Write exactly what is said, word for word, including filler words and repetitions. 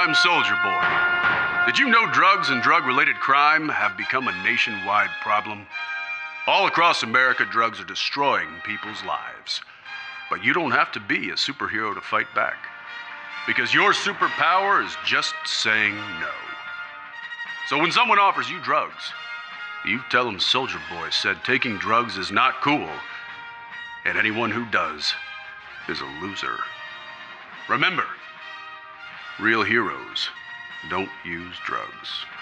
I'm Soldier Boy. Did you know drugs and drug-related crime have become a nationwide problem? All across America, drugs are destroying people's lives. But you don't have to be a superhero to fight back. Because your superpower is just saying no. So when someone offers you drugs, you tell them Soldier Boy said taking drugs is not cool, and anyone who does is a loser. Remember, real heroes don't use drugs.